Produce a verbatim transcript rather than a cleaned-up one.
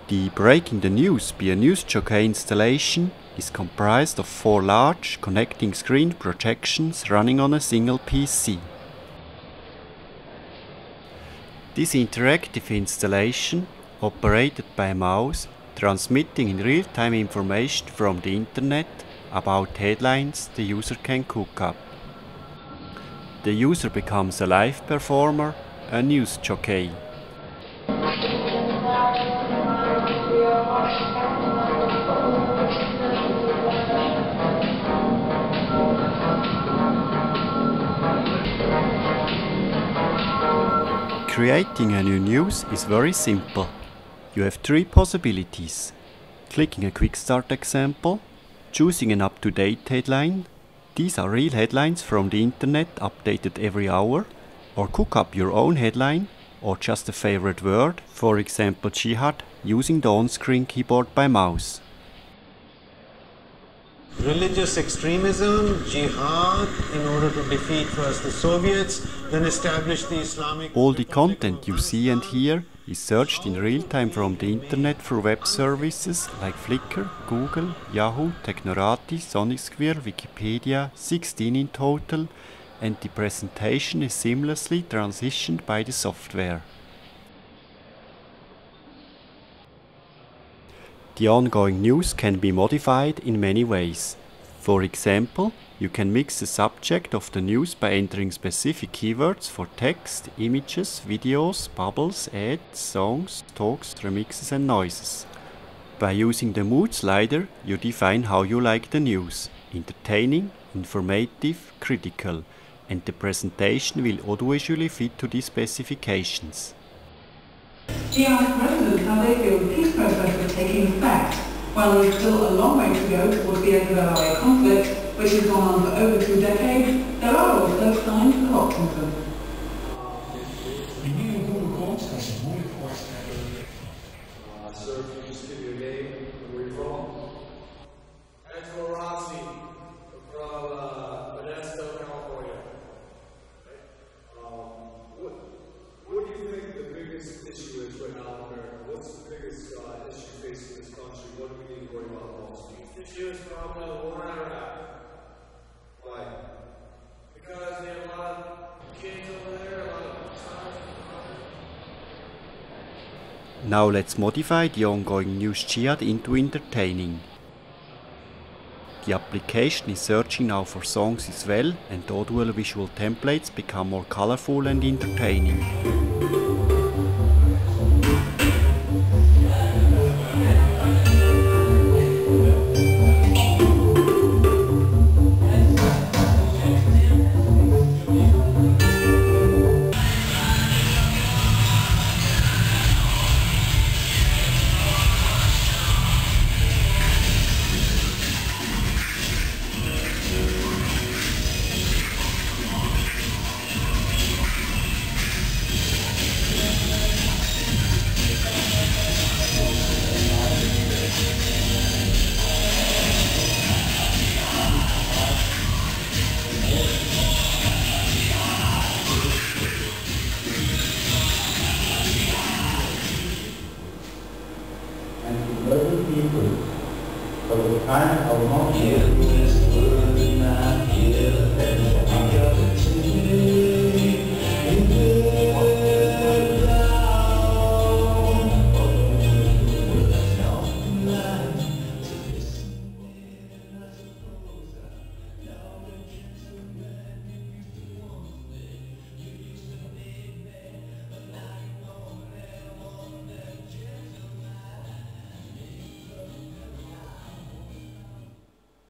The Breaking the News by a News-Jockey installation is comprised of four large connecting screen projections running on a single P C. This interactive installation, operated by a mouse, transmitting in real-time information from the internet about headlines the user can cook up. The user becomes a live performer, a news jockey. Creating a new news is very simple. You have three possibilities: clicking a quick start example, choosing an up-to-date headline, these are real headlines from the internet updated every hour, or cook up your own headline or just a favorite word, for example jihad, using the on-screen keyboard by mouse. Religious extremism, jihad, in order to defeat first the Soviets, then establish the Islamic... All the content you see and hear is searched in real time from the internet through web services like Flickr, Google, Yahoo, Technorati, Sonicsphere, Wikipedia, sixteen in total, and the presentation is seamlessly transitioned by the software. The ongoing news can be modified in many ways. For example, you can mix the subject of the news by entering specific keywords for text, images, videos, bubbles, ads, songs, talks, remixes and noises. By using the mood slider, you define how you like the news: entertaining, informative, critical, and the presentation will audiovisually fit to these specifications. He asked residents how they feel the peace process is taking effect, while there is still a long way to go towards the end of L A conflict, which has gone on for over two decades. There are also signs of optimism. Sir, if you just give your name and where you're from. Angelo Rossi from uh, Modesto, California. Um, what, what do you think the biggest issue is right now in America? What's the biggest uh, issue facing this country? What do we need to worry about most? The issue is probably the war in Iraq. Why? Because they have a lot of kids over there, a lot of sons. Now let's modify the ongoing news jihad into entertaining. The application is searching now for songs as well, and the audio-visual templates become more colorful and entertaining. But the time I will not